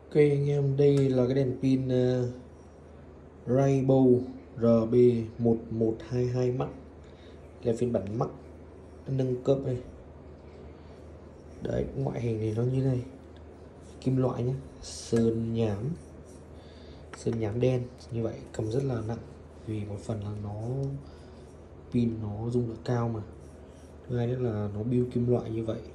Ok anh em, đây là cái đèn pin Rainbow RB1122 Max, là phiên bản Max nâng cấp này. Đấy, ngoại hình thì nó như này, kim loại nhé, sơn nhám đen như vậy, cầm rất là nặng vì một phần là nó pin nó dung lượng cao, mà thứ hai nữa là nó build kim loại như vậy.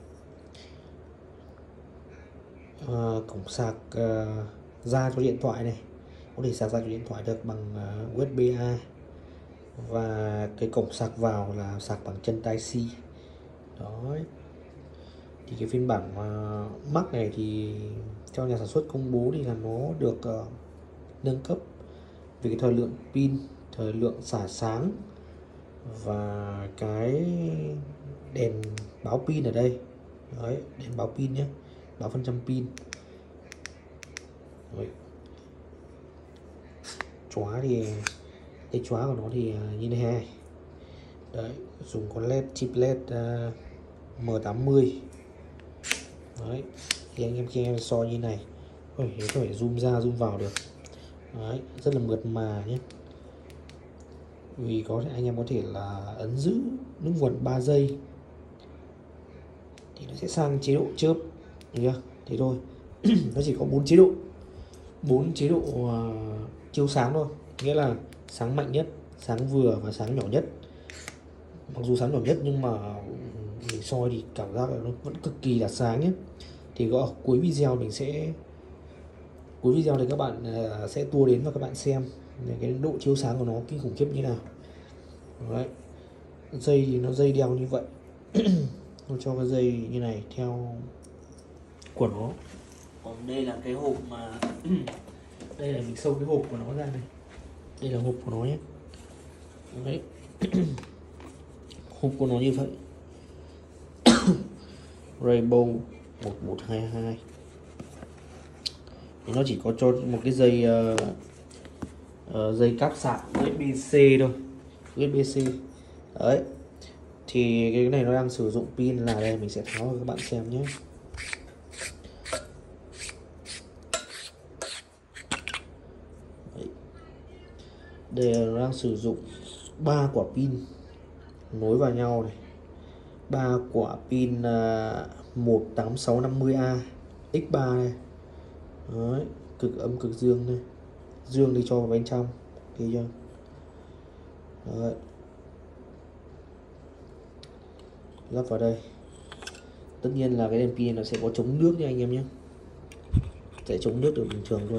Cổng sạc ra cho điện thoại này, có thể sạc ra cho điện thoại được bằng USB-A, và cái cổng sạc vào là sạc bằng chân Type-C. Đó, thì cái phiên bản Max này thì theo nhà sản xuất công bố thì là nó được nâng cấp về cái thời lượng pin, thời lượng xả sáng và cái đèn báo pin ở đây. Đấy, đèn báo pin nhé, báo phần trăm pin. Đấy. Chóa thì cái chóa của nó thì như thế này. Đấy, dùng con led, chip led M80. Đấy, thì anh em khi em soi như này, ôi, có thể zoom ra zoom vào được. Đấy, rất là mượt mà nhé. Vì có thể anh em có thể là ấn giữ nước nguồn 3 giây thì nó sẽ sang chế độ chớp, được chưa? Thế thôi. Nó chỉ có 4 chế độ chiếu sáng thôi, nghĩa là sáng mạnh nhất, sáng vừa và sáng nhỏ nhất. Mặc dù sáng nhỏ nhất nhưng mà mình soi thì cảm giác là nó vẫn cực kỳ là sáng nhé. Thì có cuối video thì các bạn sẽ tua đến và các bạn xem cái độ chiếu sáng của nó kinh khủng khiếp như nào. Đấy, dây thì nó dây đeo như vậy. Nó cho cái dây như này theo của nó. Còn đây là cái hộp mà đây là mình xông cái hộp của nó ra này, đây là hộp của nó nhé. Đấy. Hộp của nó như vậy. Rainbow 1122 thì nó chỉ có cho một cái dây dây cáp sạc USB-C thôi, USB-C. Đấy, thì cái này nó đang sử dụng pin là đây, mình sẽ tháo cho các bạn xem nhé. Đấy. Đây là nó đang sử dụng 3 quả pin nối vào nhau này, 3 quả pin 18650A X3 này. Đấy, cực âm cực dương này, dương thì cho vào bên trong, thấy chưa? Đấy, lắp vào đây. Tất nhiên là cái đèn pin nó sẽ có chống nước nha anh em nhé, sẽ chống nước được bình thường luôn.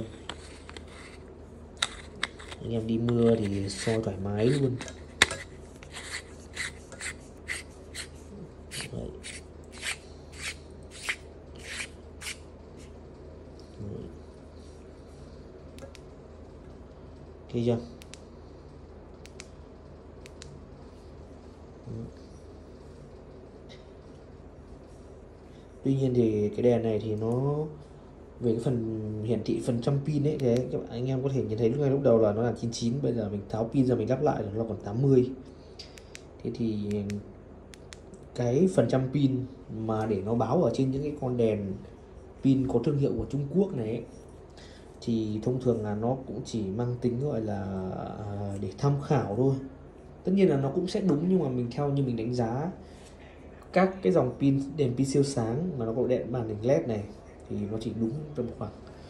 Anh em đi mưa thì soi thoải mái luôn. Đấy. Thấy chưa? Tuy nhiên thì cái đèn này thì nó về cái phần hiển thị phần trăm pin ấy, thế các anh em có thể nhìn thấy lúc đầu là nó là 99, bây giờ mình tháo pin ra mình lắp lại nó còn 80. Thế thì cái phần trăm pin mà để nó báo ở trên những cái con đèn pin có thương hiệu của Trung Quốc này ấy, thì thông thường là nó cũng chỉ mang tính gọi là để tham khảo thôi. Tất nhiên là nó cũng sẽ đúng, nhưng mà mình theo như mình đánh giá các cái dòng pin đèn pin siêu sáng mà nó có đèn màn hình led này thì nó chỉ đúng tầm khoảng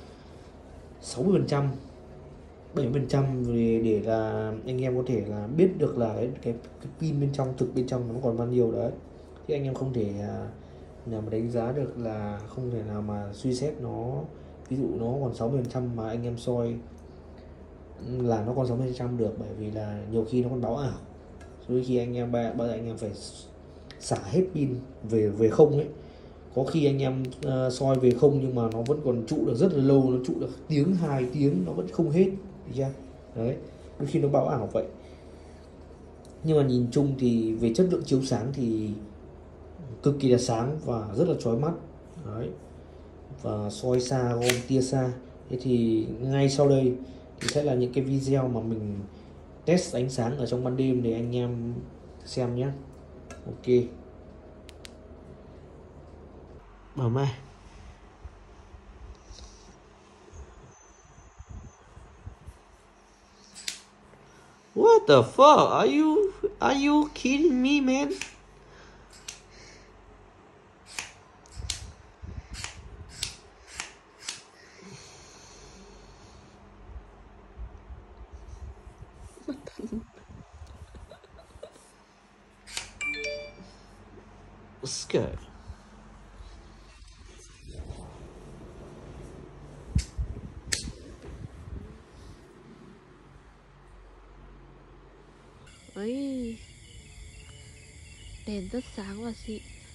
60%, 70% để là anh em có thể là biết được là cái pin bên trong, thực bên trong nó còn bao nhiêu đấy. Thì anh em không thể nào mà đánh giá được, là không thể nào mà suy xét nó, ví dụ nó còn 60% mà anh em soi là nó còn 60% được, bởi vì là nhiều khi nó còn báo ảo. Đôi khi anh em bao giờ anh em phải xả hết pin về không ấy, có khi anh em soi về không nhưng mà nó vẫn còn trụ được rất là lâu, nó trụ được tiếng 2 tiếng nó vẫn không hết, được chưa? Đấy, đôi khi nó báo ảo vậy. Nhưng mà nhìn chung thì về chất lượng chiếu sáng thì cực kỳ là sáng và rất là chói mắt. Đấy, và soi xa, gom tia xa. Thế thì ngay sau đây thì sẽ là những cái video mà mình test ánh sáng ở trong ban đêm để anh em xem nhé. Ok, mở mai. the fuck? Are you kidding me, man? Let's go. Ấy, đèn rất sáng và xịn.